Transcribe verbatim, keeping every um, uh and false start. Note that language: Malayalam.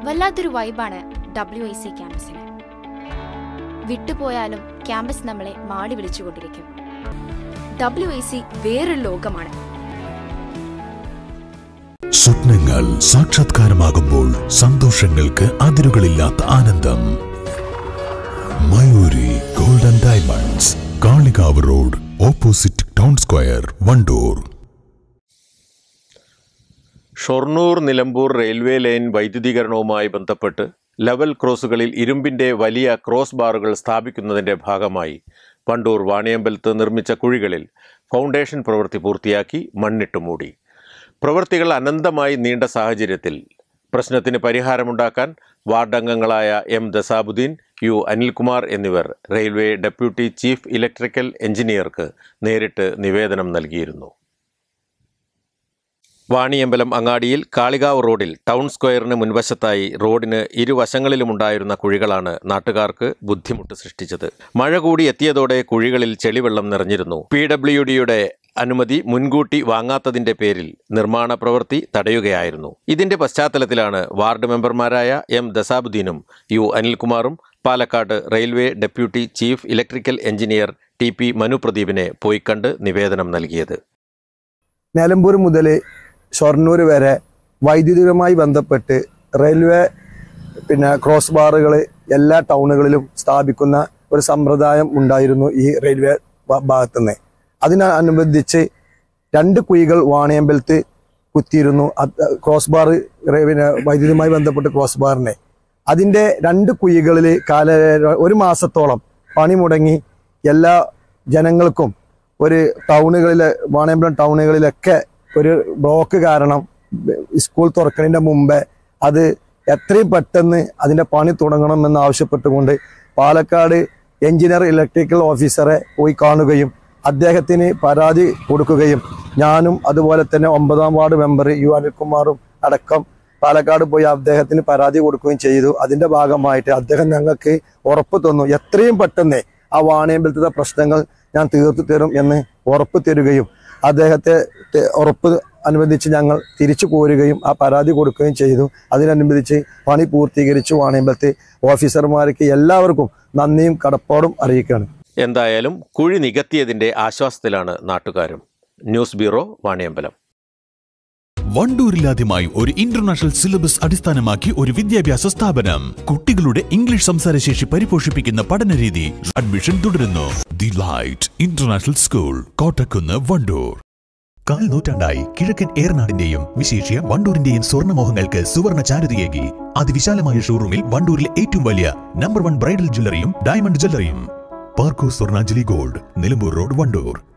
വല്ലാത്തൊരു വൈബാണ് ഡബ്ല്യു ഐ സി ക്യാമ്പസിന്. വിട്ടുപോയാലും ക്യാമ്പസ് നമ്മളെ മാടി വിളിച്ചുകൊണ്ടിരിക്കും. ഡബ്ല്യു ഐ സി വേറൊരു ലോകമാണ്. സ്വപ്നങ്ങൾ സാക്ഷാത്കാരമാകുമ്പോൾ സന്തോഷങ്ങൾക്ക് അതിരുകളില്ലാത്ത ആനന്ദം. Mayuri golden diamonds, Kalikavu road, opposite town square, Wandoor. Shoranur Nilambur railway line വൈദ്യുതീകരണവുമായി ബന്ധപ്പെട്ട് ലെവൽ ക്രോസുകളിൽ ഇരുമ്പിൻ്റെ വലിയ ക്രോസ് ബാറുകൾ സ്ഥാപിക്കുന്നതിൻ്റെ ഭാഗമായി വണ്ടൂർ വാണിയമ്പലത്ത് നിർമ്മിച്ച കുഴികളിൽ ഫൗണ്ടേഷൻ പ്രവൃത്തി പൂർത്തിയാക്കി മണ്ണിട്ട് മൂടി. പ്രവൃത്തികൾ അനന്തമായി നീണ്ട സാഹചര്യത്തിൽ പ്രശ്നത്തിന് പരിഹാരമുണ്ടാക്കാൻ വാർഡംഗങ്ങളായ എം ദസാബുദ്ദീൻ, യു അനിൽകുമാർ എന്നിവർ റെയിൽവേ ഡെപ്യൂട്ടി ചീഫ് ഇലക്ട്രിക്കൽ എഞ്ചിനീയർക്ക് നേരിട്ട് നിവേദനം നൽകിയിരുന്നു. വാണിയമ്പലം അങ്ങാടിയിൽ കാളികാവ് റോഡിൽ ടൗൺ സ്ക്വയറിന് മുൻവശത്തായി റോഡിന് ഇരുവശങ്ങളിലുമുണ്ടായിരുന്ന കുഴികളാണ് നാട്ടുകാർക്ക് ബുദ്ധിമുട്ട് സൃഷ്ടിച്ചത്. മഴ കൂടി എത്തിയതോടെ കുഴികളിൽ ചെളിവെള്ളം നിറഞ്ഞിരുന്നു. പി ഡബ്ല്യു ഡിയുടെ അനുമതി മുൻകൂട്ടി വാങ്ങാത്തതിന്റെ പേരിൽ നിർമ്മാണ പ്രവൃത്തി തടയുകയായിരുന്നു. ഇതിന്റെ പശ്ചാത്തലത്തിലാണ് വാർഡ് മെമ്പർമാരായ എം ദസാബുദ്ദീനും യു അനിൽകുമാറും Palakkad railway deputy chief electrical engineer T P Manu പ്രദീപിനെ പോയി കണ്ട് നിവേദനം നൽകിയത്. നിലമ്പൂർ മുതൽ ഷൊർണൂർ വരെ വൈദ്യുതിയുമായി ബന്ധപ്പെട്ട് റെയിൽവേ പിന്നെ ക്രോസ് ബാറുകൾ എല്ലാ ടൗണുകളിലും സ്ഥാപിക്കുന്ന ഒരു സമ്പ്രദായം ഉണ്ടായിരുന്നു ഈ റെയിൽവേ ഭാഗത്തുനിന്ന്. അതിനനുബന്ധിച്ച് രണ്ട് കുഴികൾ വാണിയമ്പലത്ത് കുത്തിയിരുന്നു. ക്രോസ് ബാർ പിന്നെ വൈദ്യുതിയുമായി ബന്ധപ്പെട്ട് ക്രോസ് ബാറിനെ അതിൻ്റെ രണ്ട് കുഴികളിൽ കാല ഒരു മാസത്തോളം പണി മുടങ്ങി. എല്ലാ ജനങ്ങൾക്കും ഒരു ടൗണുകളിലെ വാണിയമ്പലം ടൗണുകളിലൊക്കെ ഒരു ബ്ലോക്ക് കാരണം സ്കൂൾ തുറക്കുന്നതിൻ്റെ മുമ്പേ അത് എത്രയും പെട്ടെന്ന് അതിൻ്റെ പണി തുടങ്ങണമെന്ന് ആവശ്യപ്പെട്ടുകൊണ്ട് പാലക്കാട് എഞ്ചിനീയർ ഇലക്ട്രിക്കൽ ഓഫീസറെ പോയി കാണുകയും അദ്ദേഹത്തിന് പരാതി കൊടുക്കുകയും ഞാനും അതുപോലെ തന്നെ ഒമ്പതാം വാർഡ് മെമ്പർ യു അനിൽകുമാറും അടക്കം പാലക്കാട് പോയി അദ്ദേഹത്തിന് പരാതി കൊടുക്കുകയും ചെയ്തു. അതിൻ്റെ ഭാഗമായിട്ട് അദ്ദേഹം ഞങ്ങൾക്ക് ഉറപ്പ് തന്നു, എത്രയും പെട്ടെന്ന് ആ വാണിയമ്പലത്തെ പ്രശ്നങ്ങൾ ഞാൻ തീർത്തു തരും എന്ന് ഉറപ്പ് തരുകയും അദ്ദേഹത്തെ ഉറപ്പ് അനുബന്ധിച്ച് ഞങ്ങൾ തിരിച്ചു പോരുകയും ആ പരാതി കൊടുക്കുകയും ചെയ്തു. അതിനനുബന്ധിച്ച് പണി പൂർത്തീകരിച്ചു വാണിയമ്പലത്തെ ഓഫീസർമാർക്ക് എല്ലാവർക്കും നന്ദിയും കടപ്പാടും അറിയിക്കുകയാണ്. എന്തായാലും കുഴി നികത്തിയതിന്റെ ആശ്വാസത്തിലാണ് നാട്ടുകാരും. News bureau, Vaniyambalam. വണ്ടൂരിലാദ്യമായി ഒരു ഇന്റർനാഷണൽ സിലബസ് അടിസ്ഥാനമാക്കി ഒരു വിദ്യാഭ്യാസ സ്ഥാപനം. കുട്ടികളുടെ ഇംഗ്ലീഷ് സംസാരശേഷി പരിപോഷിപ്പിക്കുന്ന പഠനരീതി. അഡ്മിഷൻ തുടരുന്നു. The light international school, Kottakkunnu, Wandoor. കാൽ നൂറ്റാണ്ടായി കിഴക്കൻ ഏറനാടിന്റെയും വിശേഷ്യ വണ്ടൂരിന്റെയും സ്വർണ്ണമോഹങ്ങൾക്ക് സുവർണ ചാരുതയേകി അതിവിശാലമായ ഷോറൂമിൽ വണ്ടൂരിലെ ഏറ്റവും വലിയ നമ്പർ വൺ ബ്രൈഡൽ ജ്വല്ലറിയും ഡയമണ്ട് ജ്വല്ലറിയും. Parco Swarnanjali gold, Nilambur road, Wandoor.